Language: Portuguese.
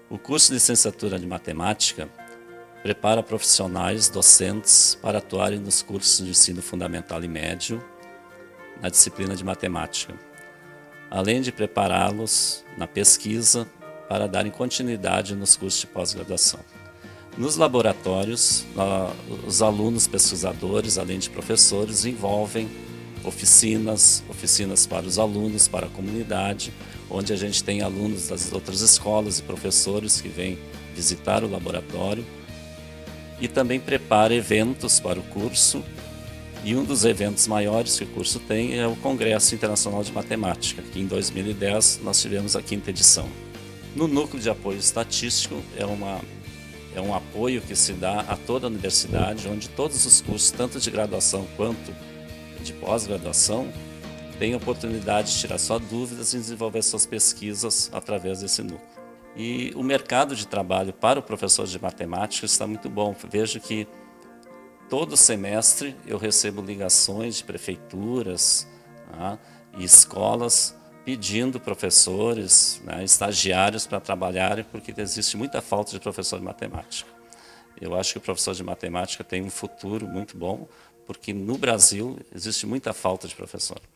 O curso de licenciatura de matemática prepara profissionais docentes para atuarem nos cursos de ensino fundamental e médio na disciplina de matemática, além de prepará-los na pesquisa para darem continuidade nos cursos de pós-graduação. Nos laboratórios, os alunos pesquisadores, além de professores, desenvolvem oficinas para os alunos, para a comunidade, onde a gente tem alunos das outras escolas e professores que vêm visitar o laboratório, e também prepara eventos para o curso, e um dos eventos maiores que o curso tem é o Congresso Internacional de Matemática, que em 2010 nós tivemos a 5ª edição. No Núcleo de Apoio Estatístico é um apoio que se dá a toda a universidade, onde todos os cursos, tanto de graduação quanto de pós-graduação, têm a oportunidade de tirar suas dúvidas e desenvolver suas pesquisas através desse núcleo. E o mercado de trabalho para o professor de matemática está muito bom. Vejo que todo semestre eu recebo ligações de prefeituras, né, e escolas pedindo professores, né, estagiários para trabalharem, porque existe muita falta de professor de matemática. Eu acho que o professor de matemática tem um futuro muito bom, porque no Brasil existe muita falta de professor.